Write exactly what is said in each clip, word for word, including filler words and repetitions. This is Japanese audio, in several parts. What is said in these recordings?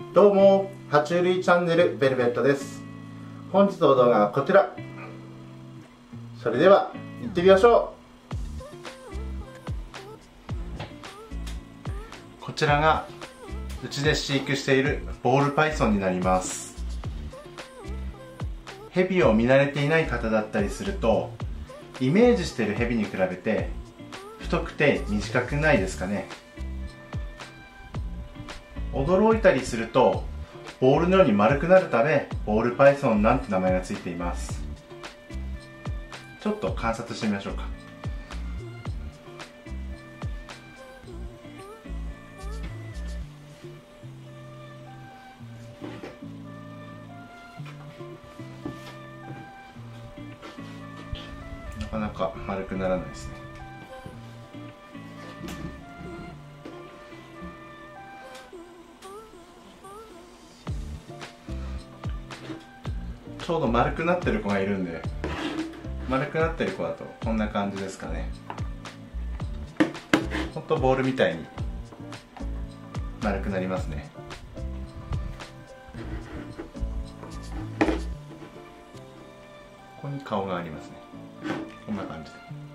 どうも、爬虫類チャンネルベルベットです。本日の動画はこちら。それでは行ってみましょう。こちらがうちで飼育しているボールパイソンになります。ヘビを見慣れていない方だったりすると、イメージしているヘビに比べて太くて短くないですかね。驚いたりするとボールのように丸くなるためボールパイソンなんて名前がついています。ちょっと観察してみましょうか。なかなか丸くならないですね。ちょうど丸くなってる子がいるんで、丸くなってる子だとこんな感じですかね。ほんとボールみたいに丸くなりますね。ここに顔がありますね。こんな感じで。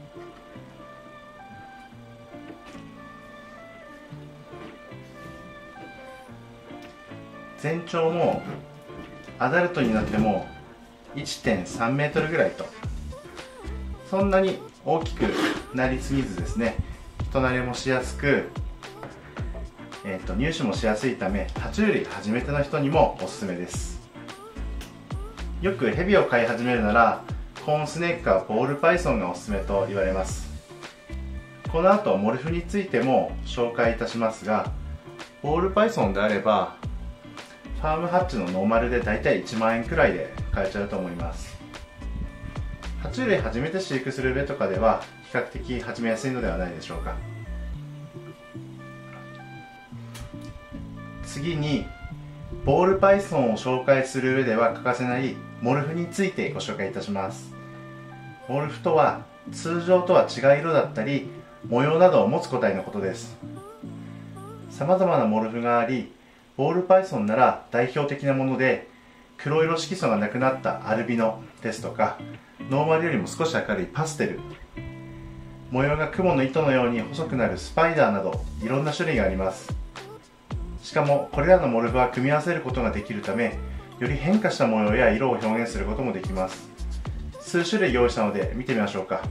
全長もアダルトになっても いってんさんメートルぐらいと、そんなに大きくなりすぎずですね、人慣れもしやすく、えー、と入手もしやすいため爬虫類初めての人にもおすすめです。よくヘビを飼い始めるならコーンスネークかボールパイソンがおすすめと言われます。この後モルフについても紹介いたしますが、ボールパイソンであればファームハッチのノーマルでだいたいいちまんえんくらいで買えちゃうと思います。爬虫類初めて飼育する上とかでは比較的始めやすいのではないでしょうか。次にボールパイソンを紹介する上では欠かせないモルフについてご紹介いたします。モルフとは通常とは違う色だったり模様などを持つ個体のことです。さまざまなモルフがあり、ボールパイソンなら代表的なもので、黒色色素がなくなったアルビノですとか、ノーマルよりも少し明るいパステル、模様が雲の糸のように細くなるスパイダーなどいろんな種類があります。しかもこれらのモルフは組み合わせることができるため、より変化した模様や色を表現することもできます。数種類用意したので見てみましょうか。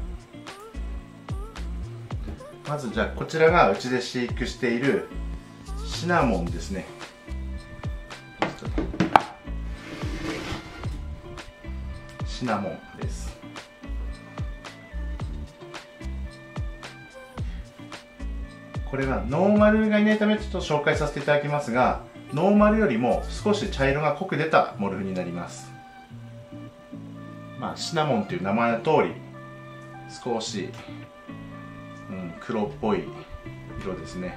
まずじゃあこちらがうちで飼育しているシナモンですね。シナモンです。これはノーマルがいないためちょっと紹介させていただきますが、ノーマルよりも少し茶色が濃く出たモルフになります。まあ、シナモンという名前の通り少し、うん、黒っぽい色ですね。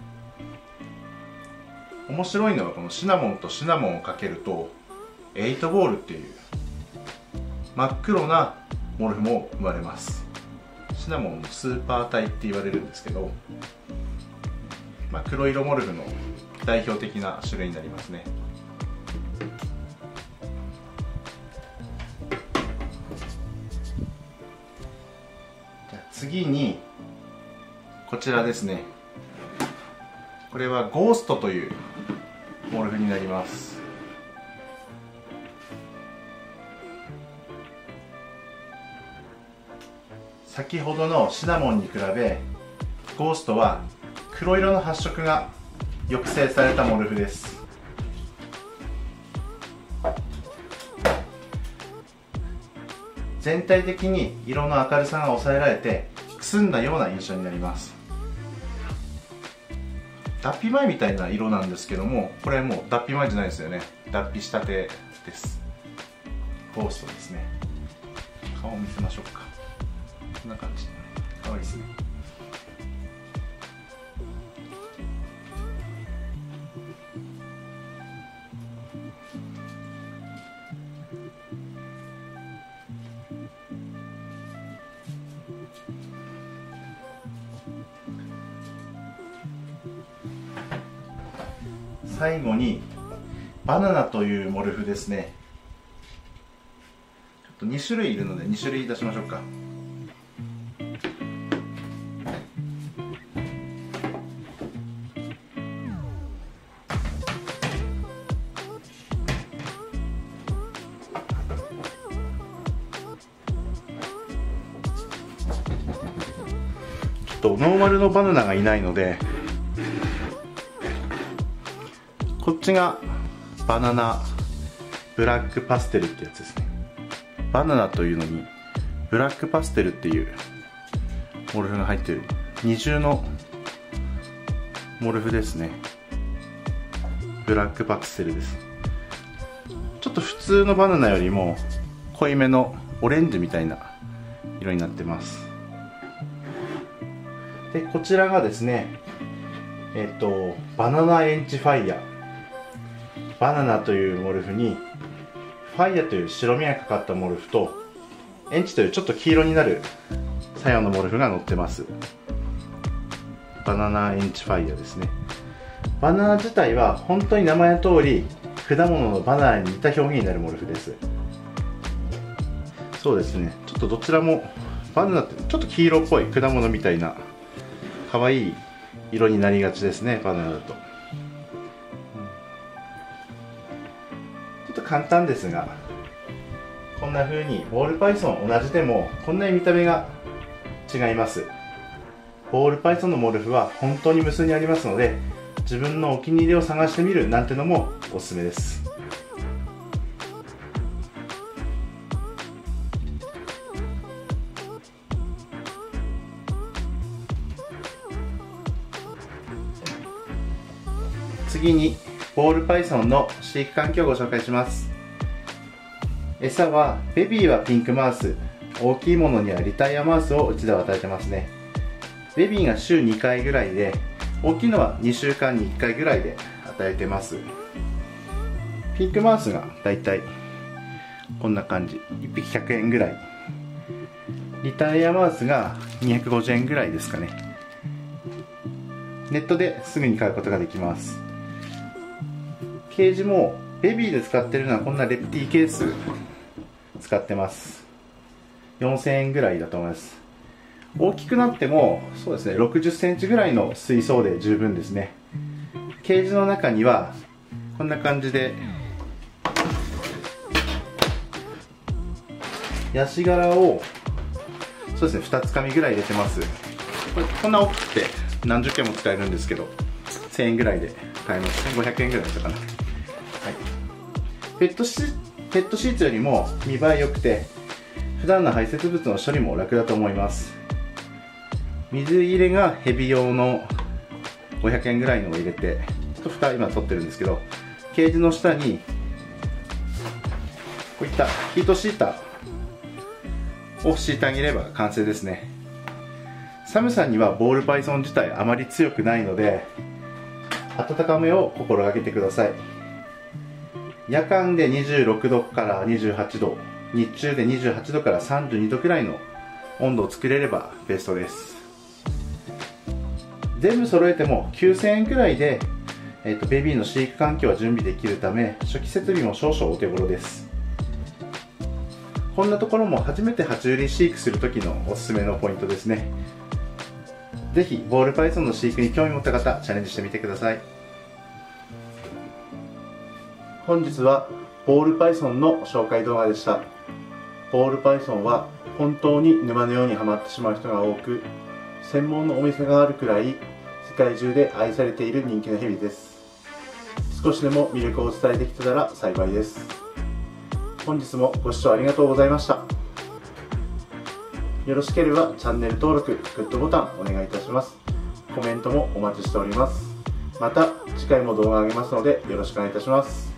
面白いのはこのシナモンとシナモンをかけるとエイトボールっていう真っ黒なモルフも生まれます。シナモンのスーパー体って言われるんですけど、まあ、黒色モルフの代表的な種類になりますね。じゃあ次にこちらですね。これはゴーストというモルフになります。先ほどのシナモンに比べゴーストは黒色の発色が抑制されたモルフです。全体的に色の明るさが抑えられてくすんだような印象になります。脱皮前みたいな色なんですけども、これもう脱皮前じゃないですよね。脱皮したてです。ゴーストですね。顔を見せましょうか。こんな感じ。かわいいですね。最後にバナナというモルフですね。ちょっとに種類いるのでに種類出しましょうか。ちょっとノーマルのバナナがいないので、こっちがバナナブラックパステルってやつですね。バナナというのにブラックパステルっていうモルフが入っている二重のモルフですね。ブラックパステルです。ちょっと普通のバナナよりも濃いめのオレンジみたいな色になってます。でこちらがですね、えっとバナナエンチファイヤ。バナナというモルフにファイヤという白みがかかったモルフとエンチというちょっと黄色になる作用のモルフが載ってます。バナナエンチファイヤですね。バナナ自体は本当に名前の通り果物のバナナに似た表現になるモルフです。そうですね、ちょっとどちらもバナナってちょっと黄色っぽい果物みたいな可愛い色になりがちですね、バナナだと。ちょっと簡単ですが、こんな風にボールパイソン同じでもこんなに見た目が違います。ボールパイソンのモルフは本当に無数にありますので、自分のお気に入りを探してみるなんてのもおすすめです。次にボールパイソンの飼育環境をご紹介します。餌はベビーはピンクマウス、大きいものにはリタイアマウスをうちでは与えてますね。ベビーが週にかいぐらいで、大きいのはにしゅうかんにいっかいぐらいで与えてます。ピンクマウスがだいたいこんな感じ、いっぴきひゃくえんぐらい、リタイアマウスがにひゃくごじゅうえんぐらいですかね。ネットですぐに買うことができます。ケージもベビーで使ってるのはこんなレプティケース使ってます。よんせんえんぐらいだと思います。大きくなってもそうですね、ろくじゅっセンチぐらいの水槽で十分ですね。ケージの中にはこんな感じでヤシ殻をそうですね、につかみぐらい入れてます。これこんな大きくて何十件も使えるんですけど、せんえんぐらいで買えます。せんごひゃくえんぐらいだったかな。はい、ペットシペットシーツよりも見栄え良くて、普段の排泄物の処理も楽だと思います。水入れがヘビ用のごひゃくえんぐらいのを入れて、ちょっと蓋今取ってるんですけど、ケージの下にこういったヒートシーターを敷いてあげれば完成ですね。寒さにはボールパイソン自体あまり強くないので、温かめを心がけてください。夜間でにじゅうろくどからにじゅうはちど、日中でにじゅうはちどからさんじゅうにどくらいの温度を作れればベストです。全部揃えてもきゅうせんえんくらいで、えーと、ベビーの飼育環境は準備できるため、初期設備も少々お手頃です。こんなところも初めて爬虫類飼育する時のおすすめのポイントですね。ぜひボールパイソンの飼育に興味持った方、チャレンジしてみてください。本日はボールパイソンの紹介動画でした。ボールパイソンは本当に沼のようにハマってしまう人が多く、専門のお店があるくらい世界中で愛されている人気のヘビです。少しでも魅力をお伝えできてたら幸いです。本日もご視聴ありがとうございました。よろしければチャンネル登録、グッドボタンお願いいたします。コメントもお待ちしております。また次回も動画を上げますのでよろしくお願いいたします。